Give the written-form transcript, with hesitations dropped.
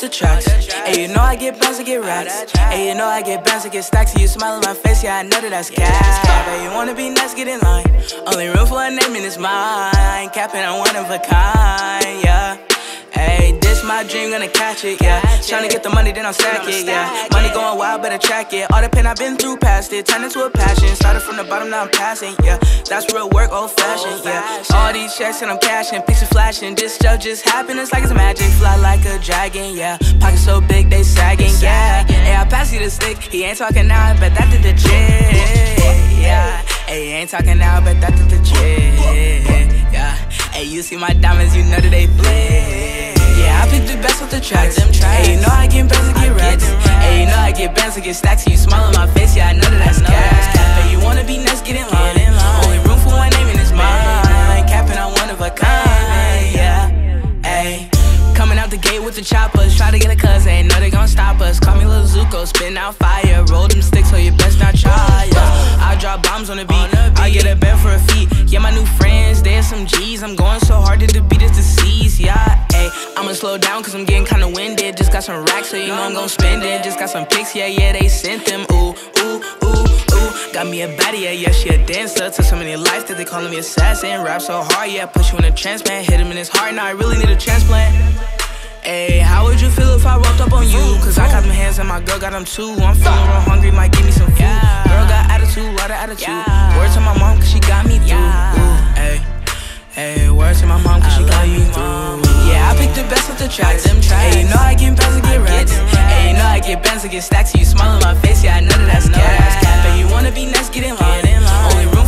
the tracks. Hey, you know I get bands to get racks. Hey, you know I get bands to get stacks. And you smile on my face, yeah, I know that that's cap. Hey, you wanna be next, get in line. Only room for a name and it's mine. I ain't capping, I'm one of a kind, yeah. Hey, this my dream, gonna catch it, yeah. Tryna get the money, then I'll stack it, yeah. Money going wild, better track it. All the pain I've been through, past it, turned into a passion. Started from the bottom, now I'm passing, yeah. That's real work, old fashioned, yeah. All these checks and I'm cashing, picture flashing. This stuff just happened, it's like it's magic. Fly like a dragon, yeah. Pockets so big, they sagging, yeah. Hey, I pass you the stick, he ain't talking now, but that did the trick, yeah. Hey, he ain't talking now, but that did the trick, yeah. Hey, you see my diamonds, you know that they flick. Yeah, I pick the best with the tracks. Hey, you know I get bands to get racks. Hey, you know I get bands to get stacks. And you smile on my face, yeah, I know that that's cap. Hey, you wanna be next, get in line. Only room for one name and it's mine. Capping, I'm one of a kind, yeah. Hey, coming out the gate with the choppers. Try to get a cousin, ain't know they gon' stop us. Call me Lil Zuko, spitting out fire. Roll them sticks, so you best not try, yeah. I drop bombs on the beat, I get a bed for a feet. Yeah, my new friends, there's some G's. I'm going so hard that the beat is deceased, yeah. Hey, I'ma slow down cause I'm getting kinda winded. Just got some racks, so you know I'm gon' spend it. Just got some pics, yeah, they sent them. Ooh, ooh, ooh, ooh. Got me a baddie, yeah, she a dancer. Took so many lives that they calling me assassin. Rap so hard, yeah, put you in a transplant. Hit him in his heart, now I really need a transplant. Hey, how would you feel if I rolled up on you? Cause I got my hands and my girl got them too. I'm feeling real hungry, might give me some food. Girl got attitude, lot of attitude. Word to my mom cause she got me through. Hey, hey, word to my mom cause she got me through. Yeah, I pick the best with the tracks. Hey, you know I get bands to get racks. Hey, you know I get bands to get stacks. And you smile on my face, yeah, I know that that's cap. Hey, you wanna be next, get in line. Only